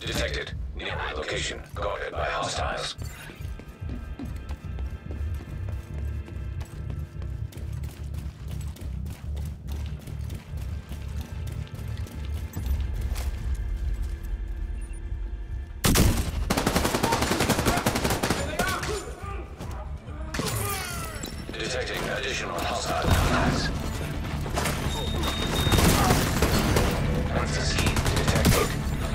Detected. Nearby location guarded by hostiles. Detecting additional hostile contacts. Access key detected.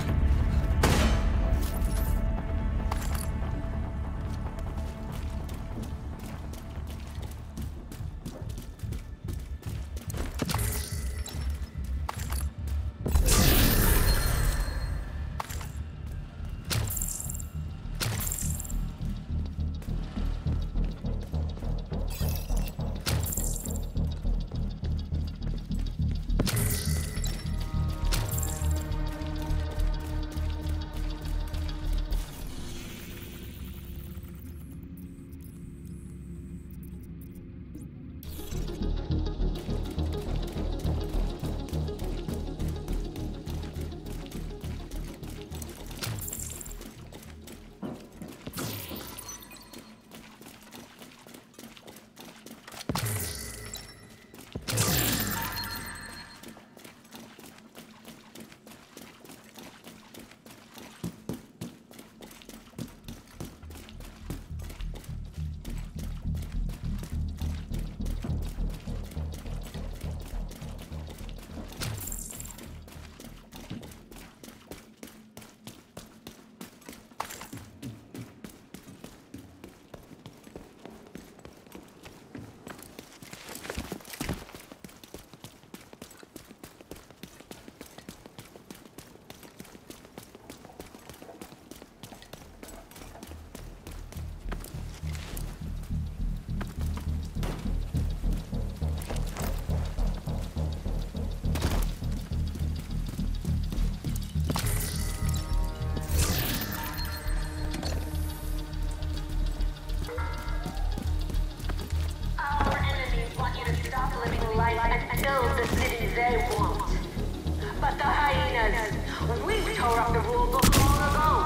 Build the city they want. But the hyenas, we tore up the rule book long ago.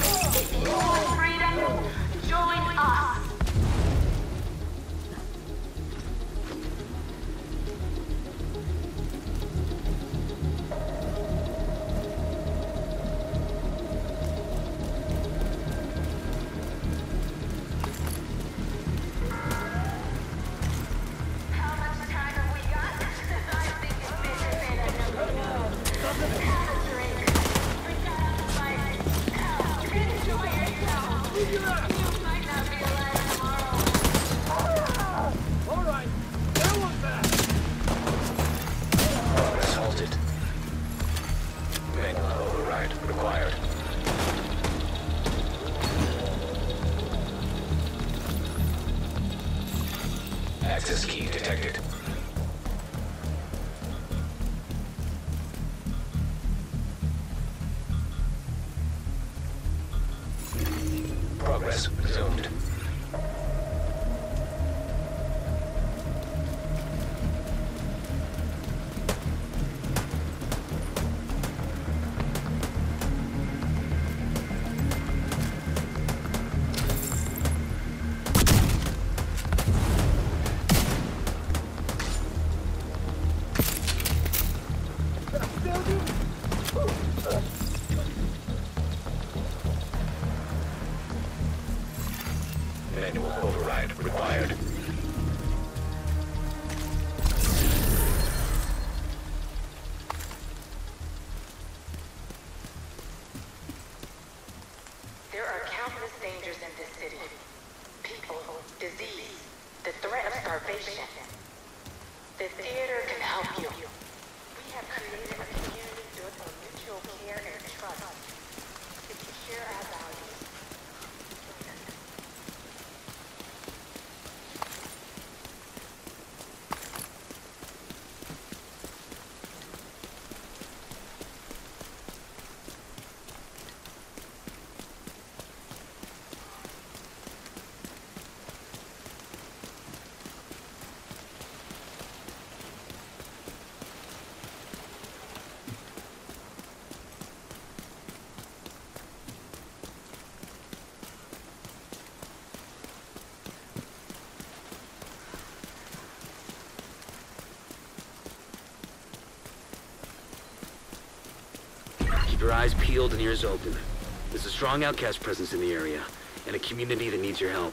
If you want freedom, join us. Access key detected. Progress resumed. Manual override required. There are countless dangers in this city. People, disease, the threat of starvation. The theater can help you. We have created a community built on mutual care and trust. If you share our values, Keep your eyes peeled and ears open. There's a strong outcast presence in the area, and a community that needs your help.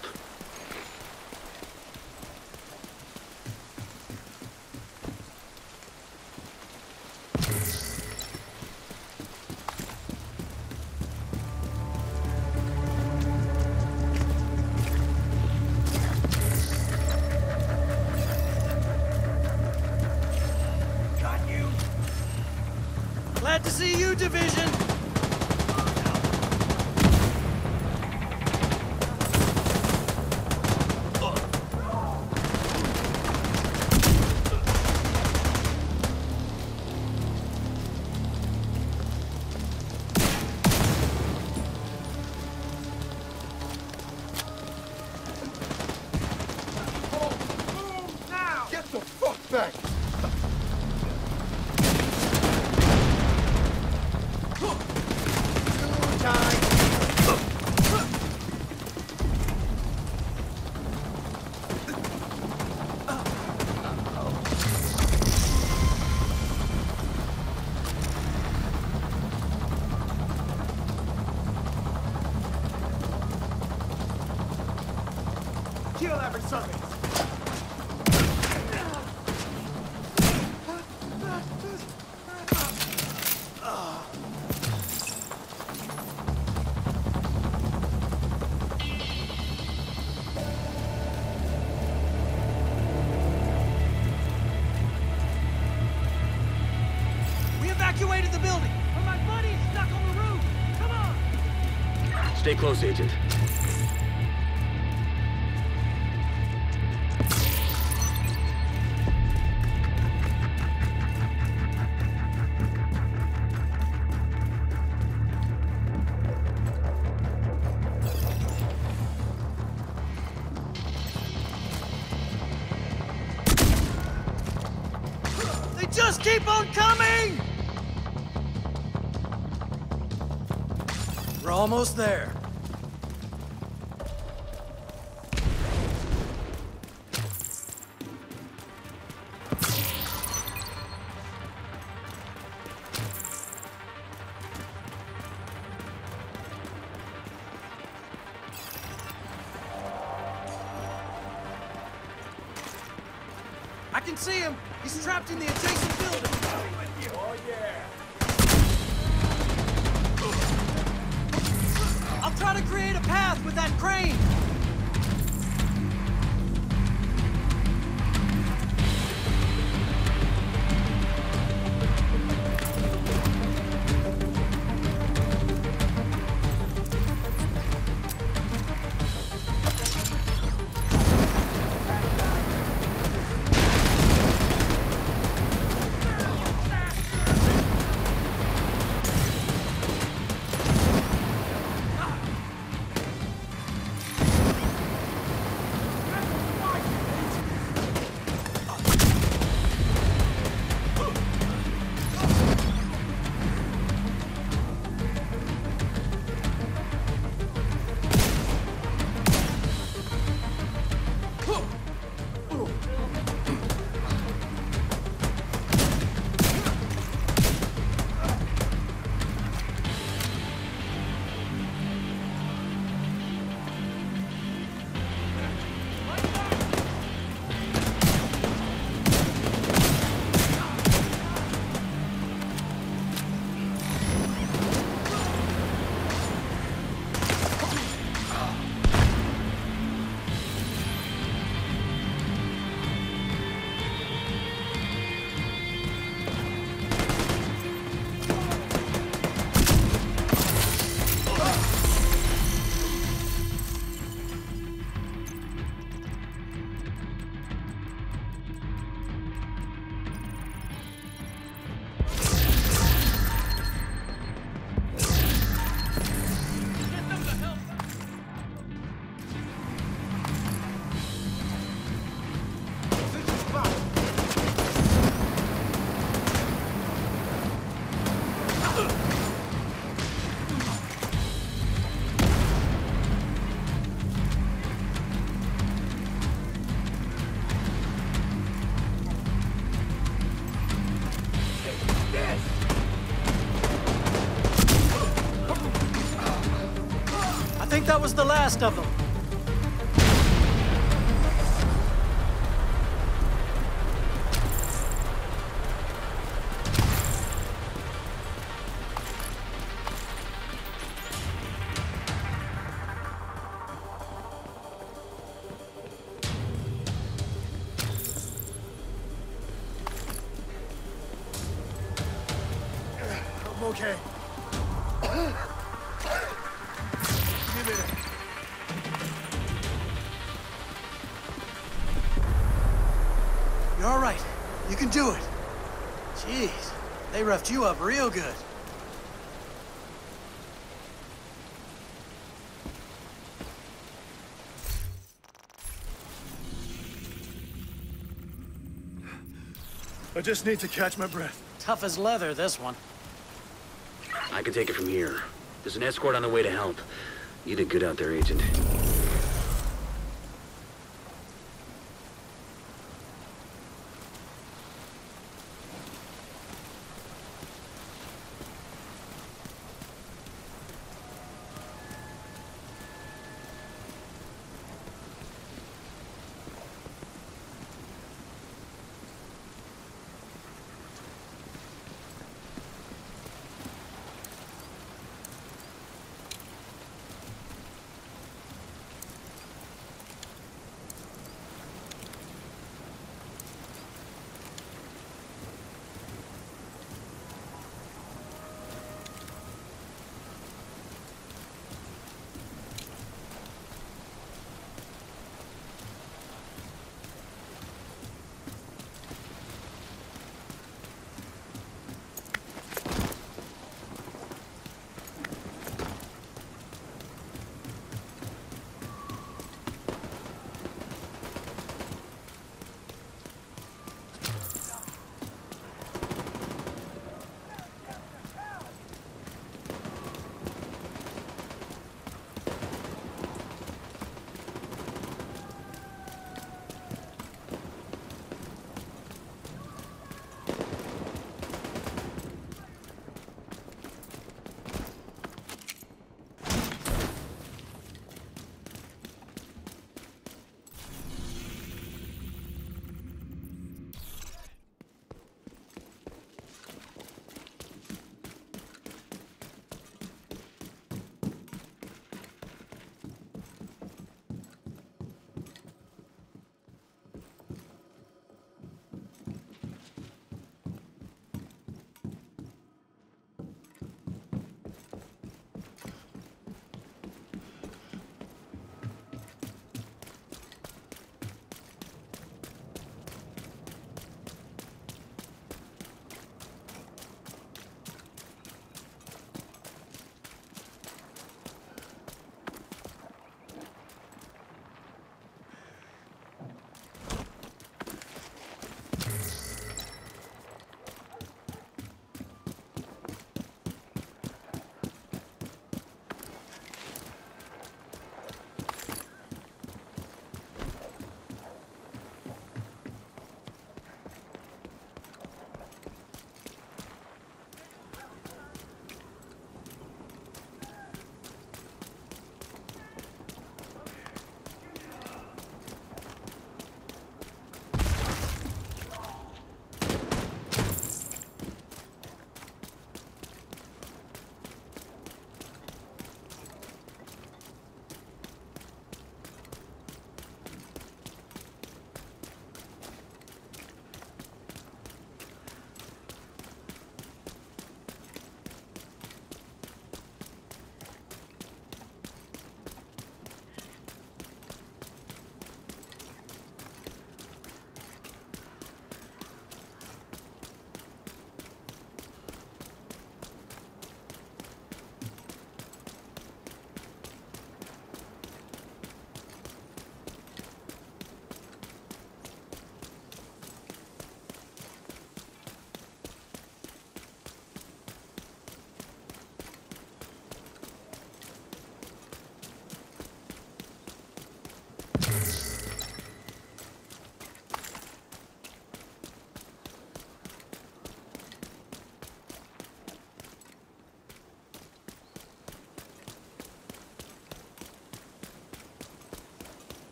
Glad to see you, Division! Get the fuck back! Kill every summit! We evacuated the building, but my buddy's stuck on the roof! Come on! Stay close, Agent. They just keep on coming! We're almost there. I can see him! He's trapped in the adjacent building! Oh yeah! I'll try to create a path with that crane! think that was the last of them. I'm okay. Give me a minute. You're all right. You can do it. Jeez, they roughed you up real good. I just need to catch my breath. Tough as leather, this one. I can take it from here. There's an escort on the way to help. You did good out there, Agent.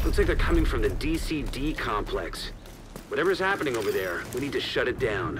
Looks like they're coming from the DCD complex. Whatever's happening over there, we need to shut it down.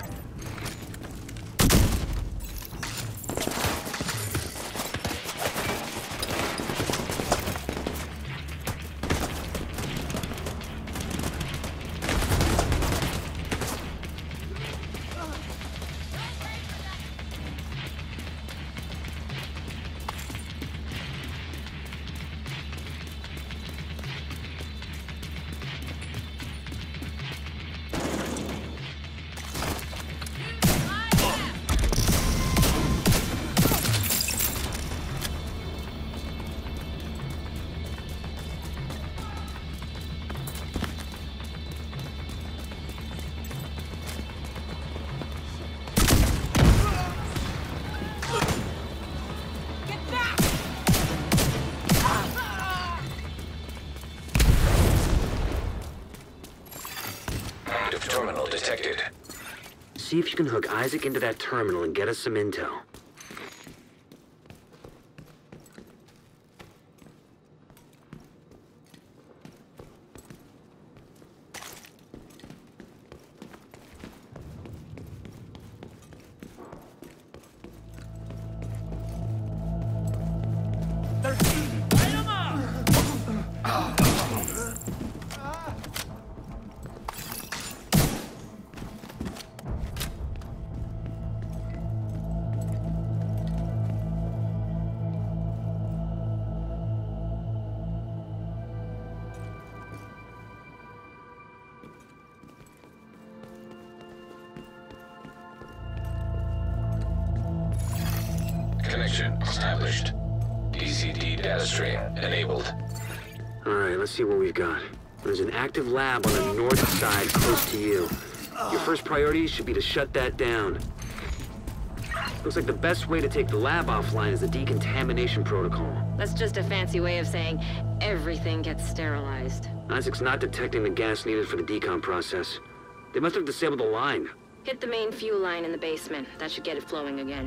Terminal detected. See if you can hook Isaac into that terminal and get us some intel. Connection established. DCD data stream enabled. Alright, let's see what we've got. There's an active lab on the north side close to you. Your first priority should be to shut that down. Looks like the best way to take the lab offline is the decontamination protocol. That's just a fancy way of saying everything gets sterilized. Isaac's not detecting the gas needed for the decom process. They must have disabled the line. Hit the main fuel line in the basement. That should get it flowing again.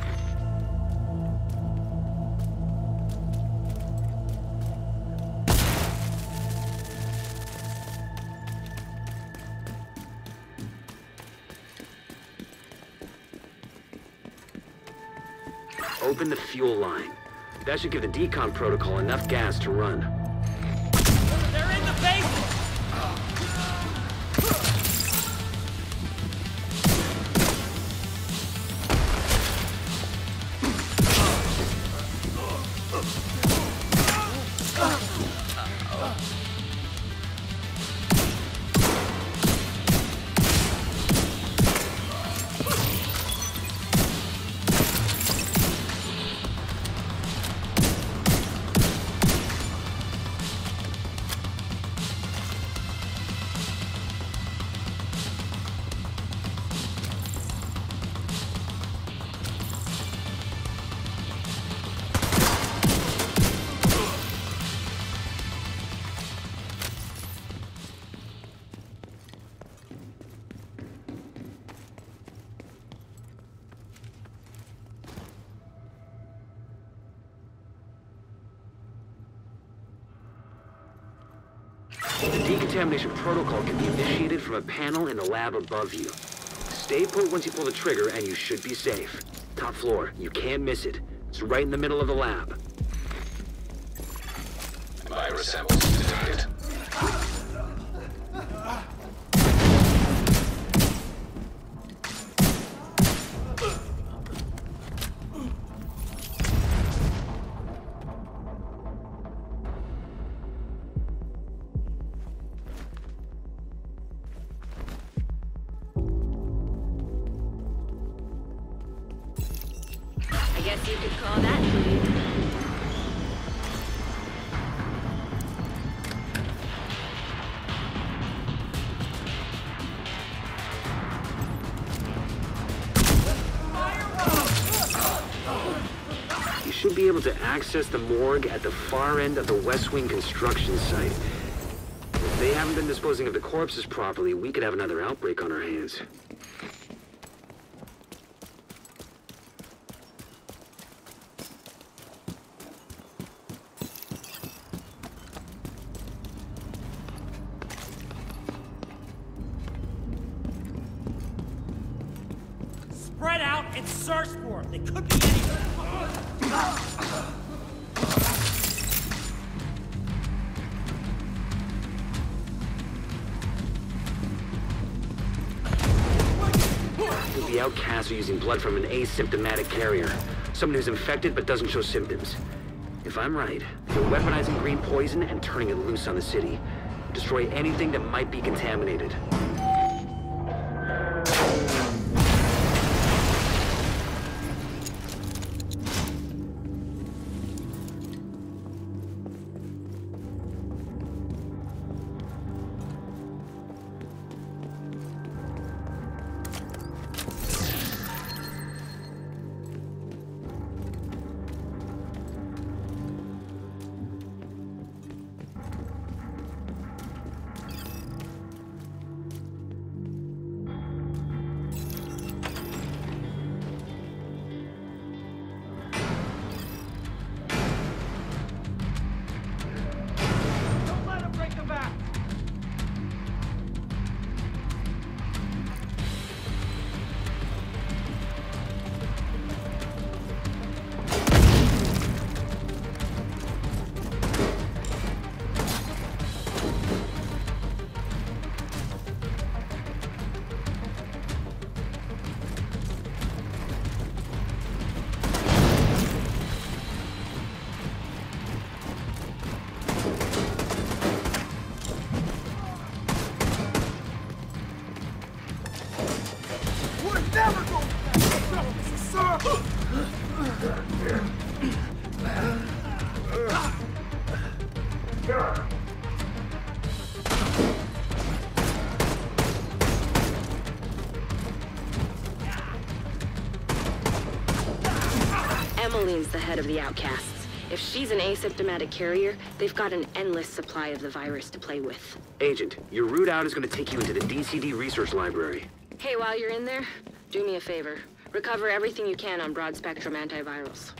Open the fuel line. That should give the decom protocol enough gas to run. They're in the basement! The decontamination protocol can be initiated from a panel in the lab above you. Stay put once you pull the trigger and you should be safe. Top floor, you can't miss it. It's right in the middle of the lab. Virus samples detected. I guess you could call that lead. You should be able to access the morgue at the far end of the West Wing construction site. If they haven't been disposing of the corpses properly, we could have another outbreak on our hands. Spread out and search for them. They could be anywhere. The outcasts are using blood from an asymptomatic carrier. Someone who's infected but doesn't show symptoms. If I'm right, they're weaponizing green poison and turning it loose on the city. Destroy anything that might be contaminated. Emmeline's the head of the outcasts. If she's an asymptomatic carrier, they've got an endless supply of the virus to play with. Agent, your route out is going to take you into the DCD research library. Hey, while you're in there, do me a favor. Recover everything you can on broad-spectrum antivirals.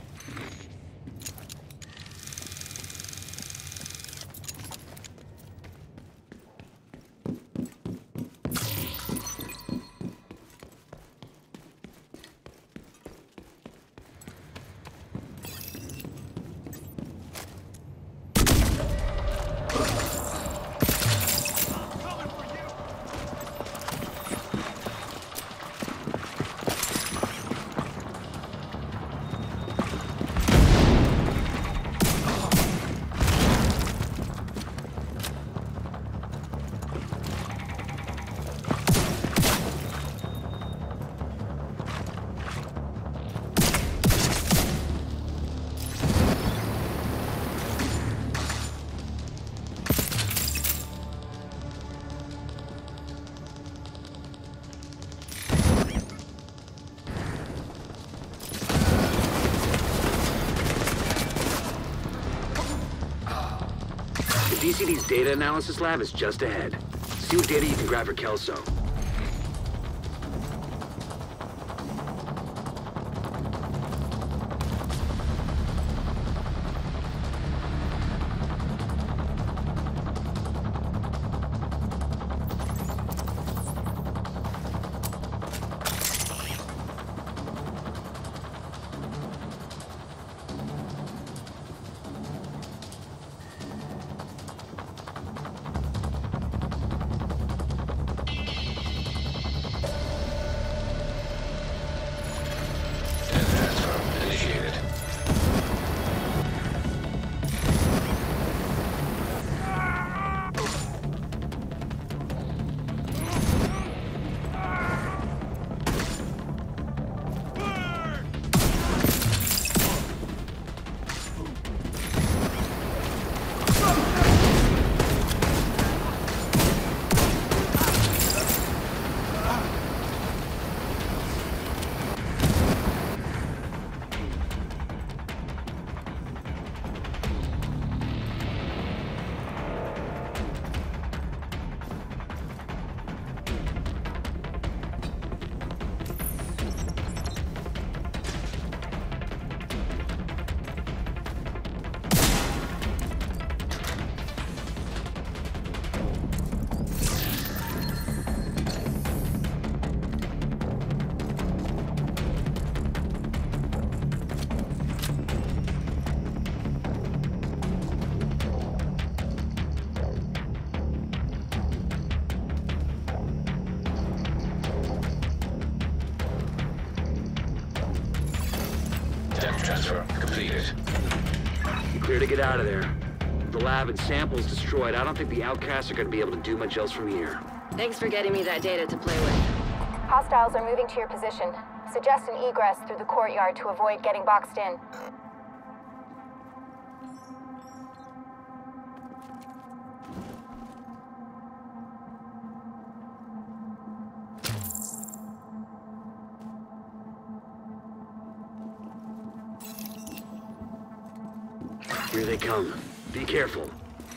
DCD's data analysis lab is just ahead. See what data you can grab for Kelso. Transfer completed. You're clear to get out of there. With the lab and samples destroyed, I don't think the outcasts are going to be able to do much else from here. Thanks for getting me that data to play with. Hostiles are moving to your position. Suggest an egress through the courtyard to avoid getting boxed in. Here they come. Be careful.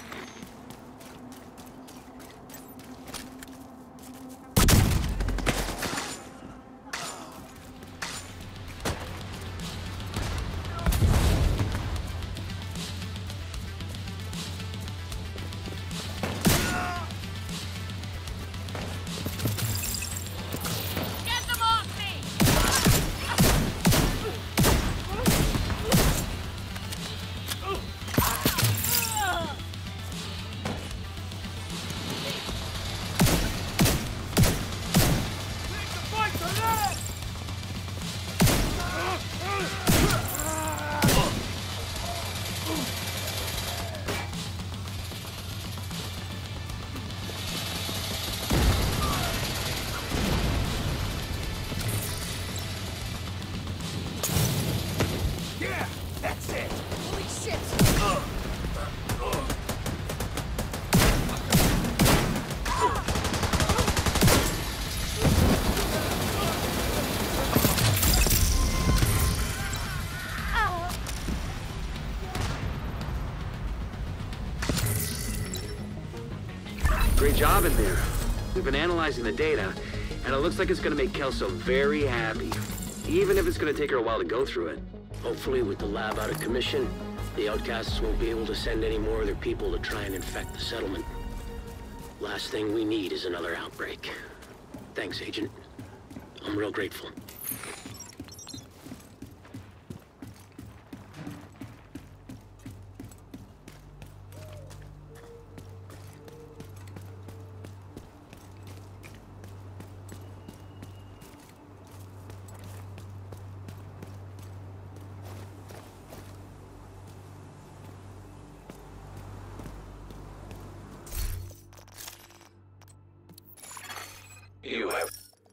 Get them off me! Yeah, that's it. Holy shit! Great job in there. We've been analyzing the data, and it looks like it's gonna make Kelso very happy. Even if it's gonna take her a while to go through it. Hopefully, with the lab out of commission, the outcasts won't be able to send any more of their people to try and infect the settlement. Last thing we need is another outbreak. Thanks, Agent. I'm real grateful. You have...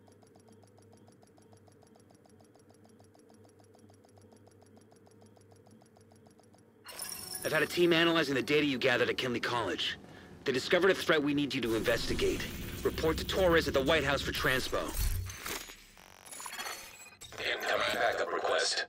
I've had a team analyzing the data you gathered at Kinley College. They discovered a threat we need you to investigate. Report to Torres at the White House for transpo. Incoming backup request.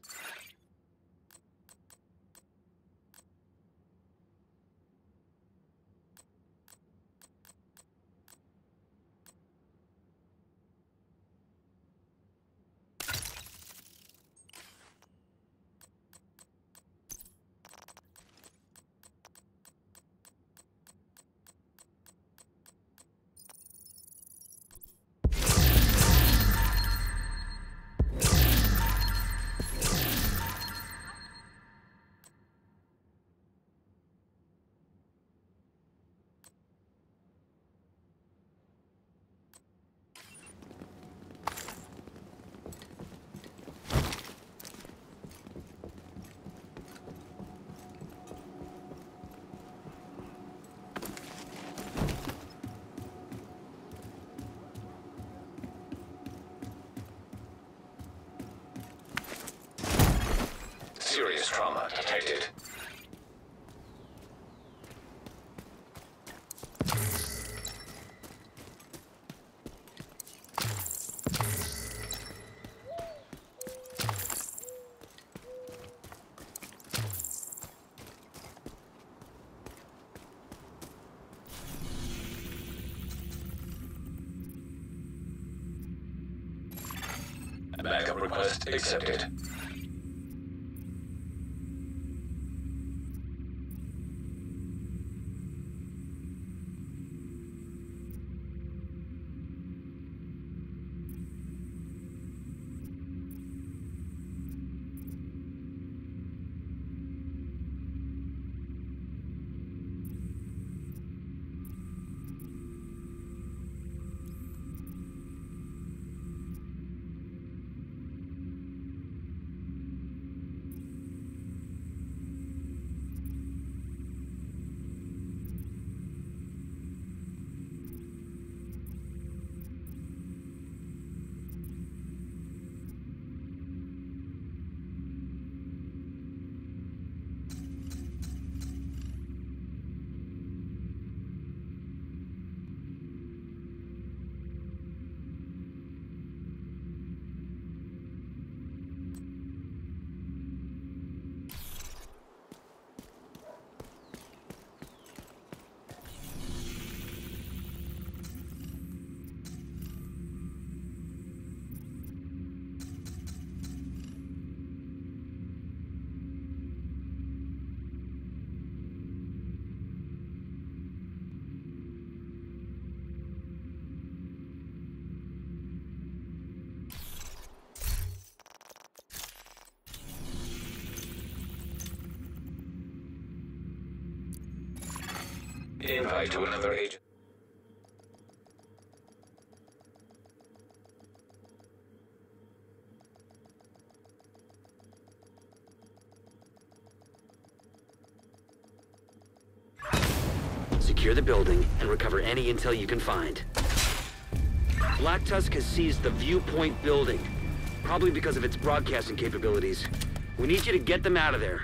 Serious trauma detected. Backup request accepted. Invite to another agent. Secure the building and recover any intel you can find. Black Tusk has seized the Viewpoint building, probably because of its broadcasting capabilities. We need you to get them out of there.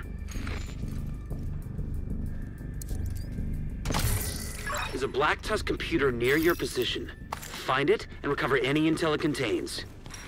There's a Black Tusk computer near your position. Find it and recover any intel it contains.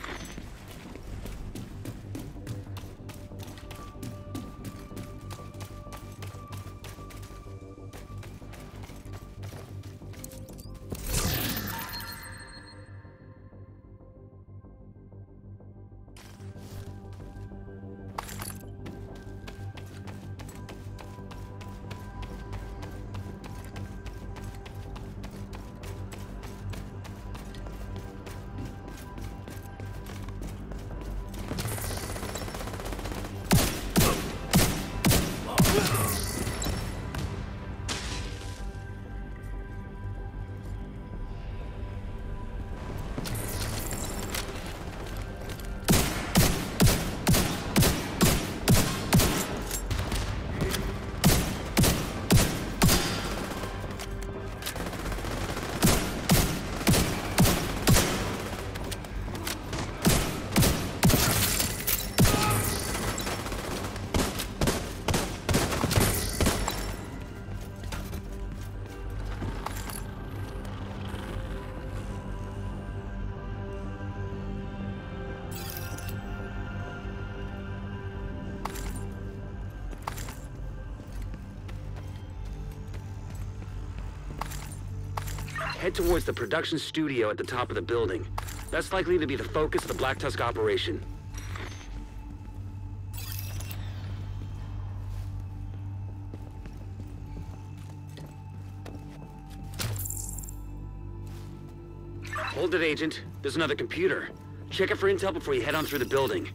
Head towards the production studio at the top of the building. That's likely to be the focus of the Black Tusk operation. Hold it, Agent. There's another computer. Check it for intel before you head on through the building.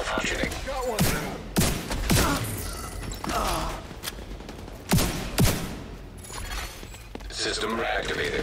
Malfunctioning. Got one. System reactivated.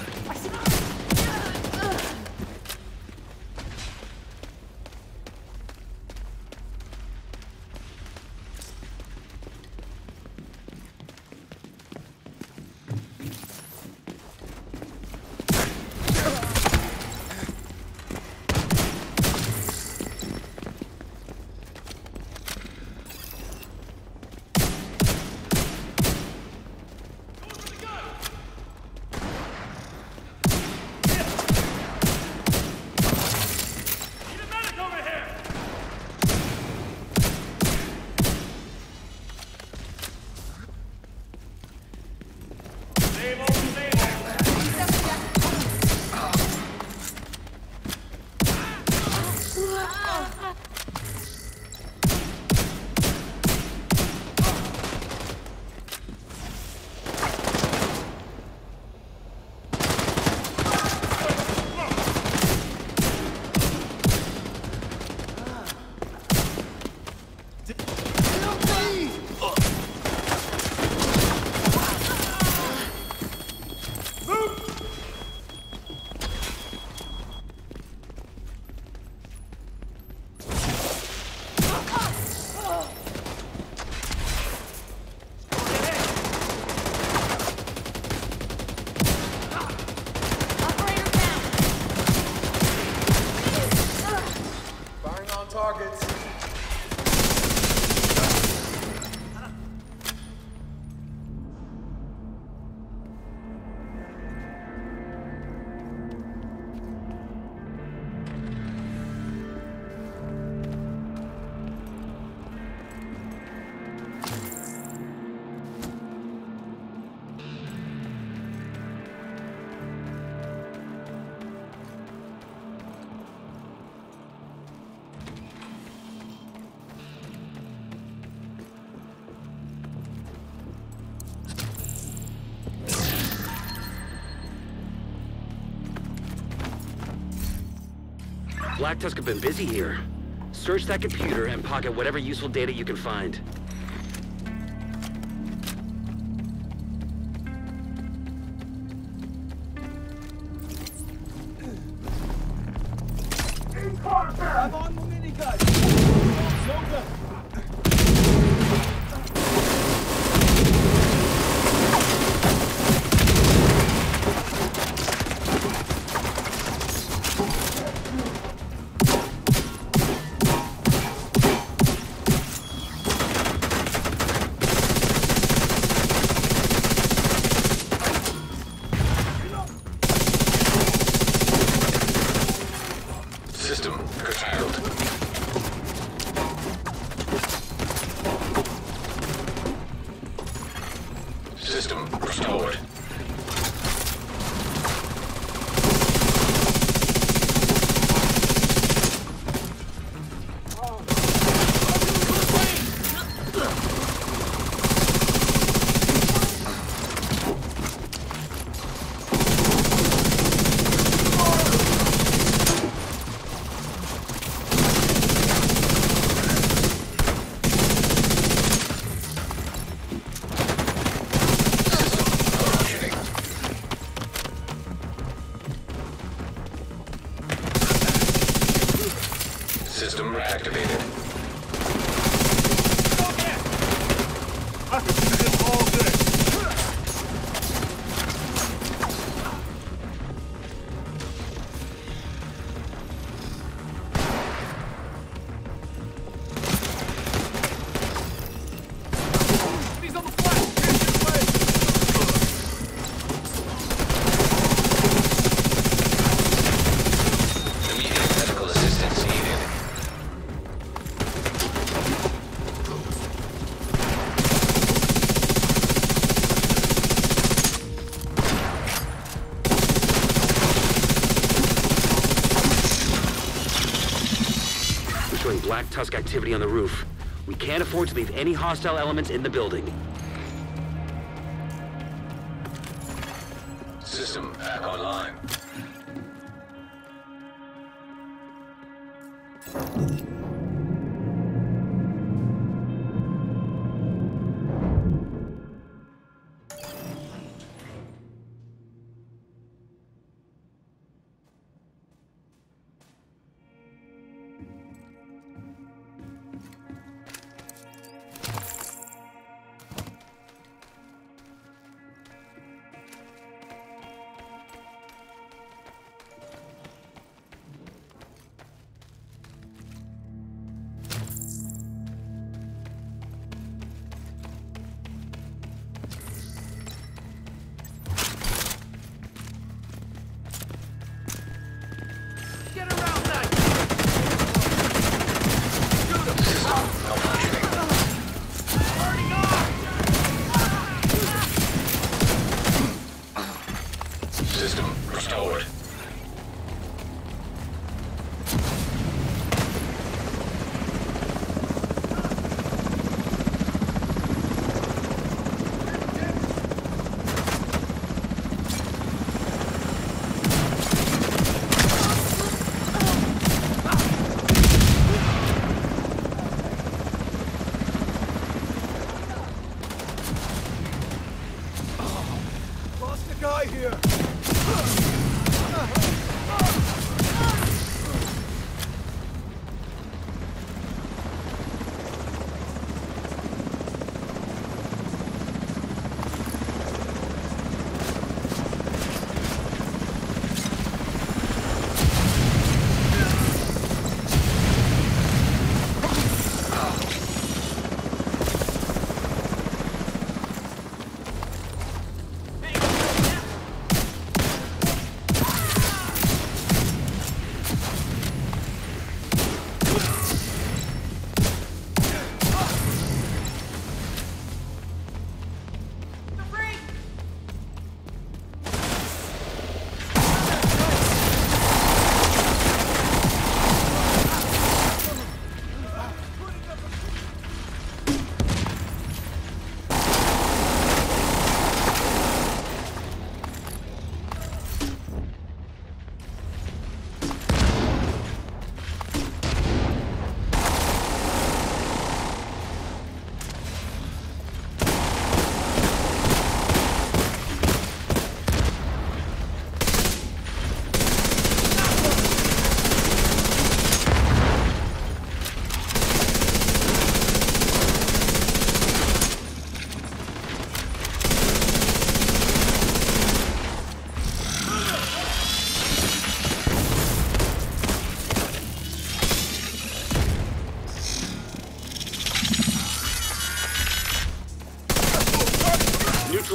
Black Tusk have been busy here. Search that computer and pocket whatever useful data you can find. I'm on the minigun. Soldier. System curtailed. System restored. System reactivated. I could do this all day. He's on the flat. Immediate medical assistance needed. We're showing Black Tusk activity on the roof. We can't afford to leave any hostile elements in the building. System back online.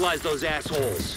neutralize those assholes.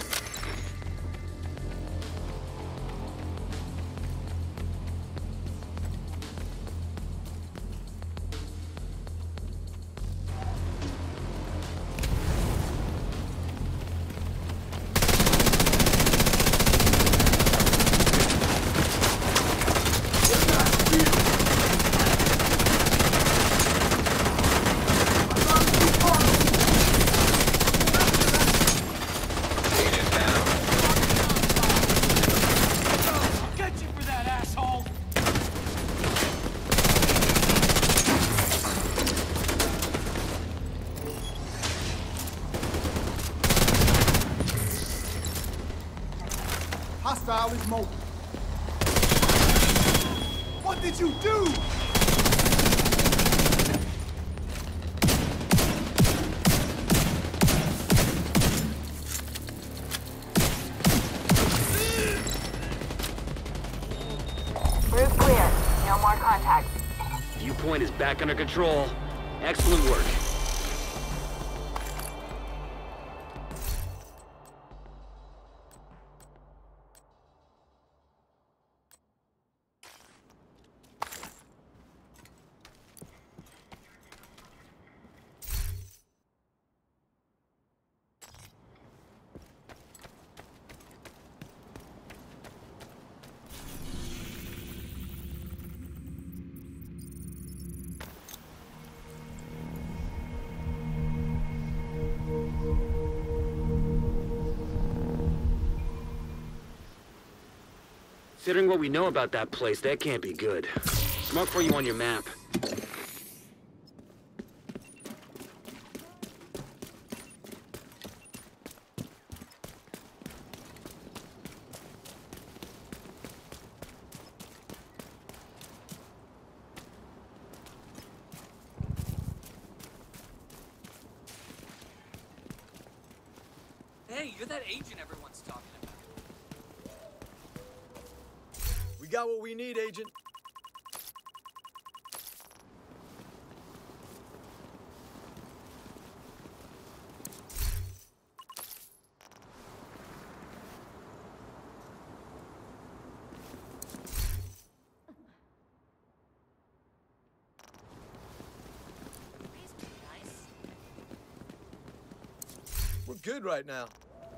Hostile is mobile. What did you do? Roof clear. No more contacts. Viewpoint is back under control. Excellent work. Considering what we know about that place, that can't be good. Mark for you on your map. Hey, you're that agent everyone's talking about. We got what we need, Agent. We're good right now.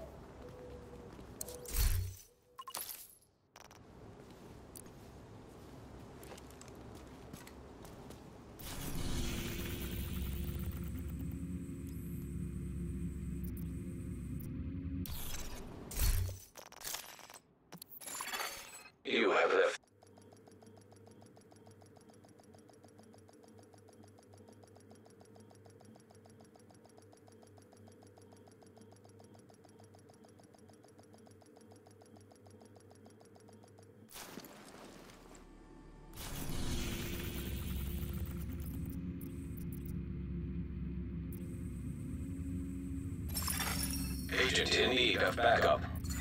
You have left. Agent in need of backup.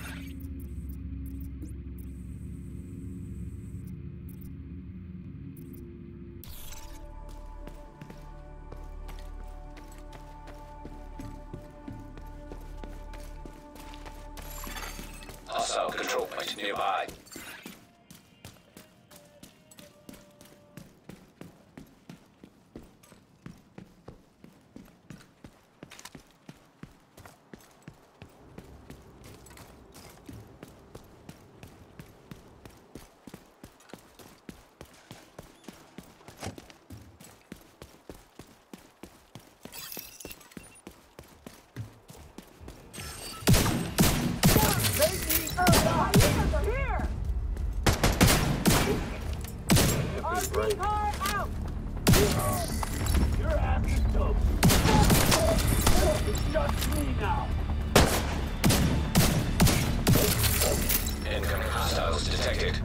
Hostile control point nearby. Incoming hostiles detected.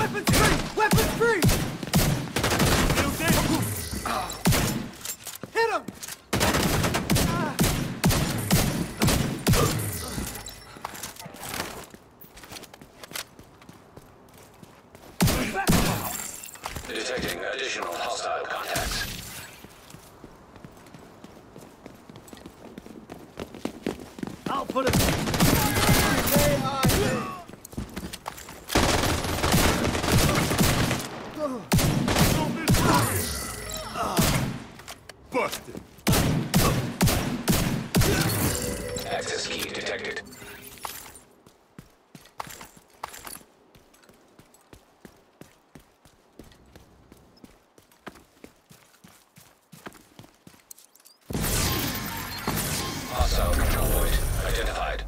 Weapons free! Weapons free! Hit him! Detecting additional hostile contacts. I'll put it. Busted. Access key detected. Hostile control point identified.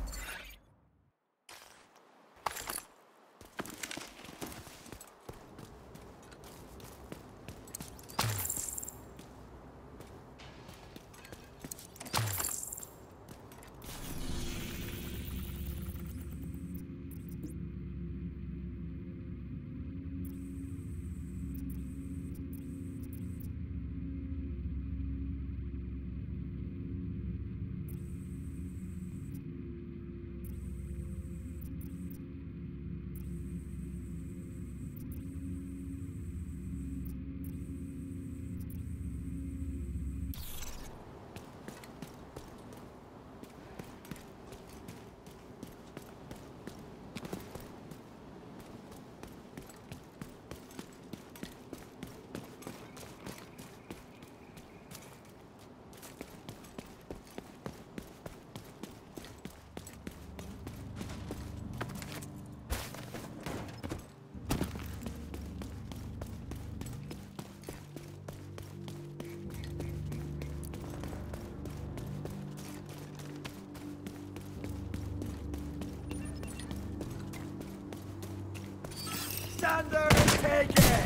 Thunder, take it!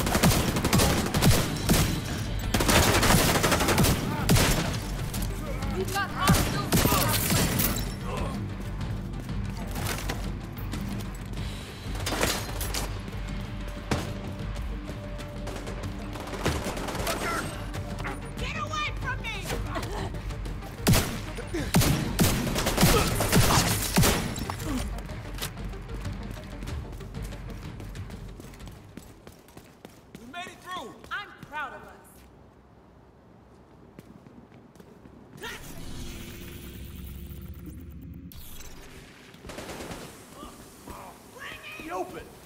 We've got hostiles on our way. Get away from me! We made it through. I'm proud of us. Be open.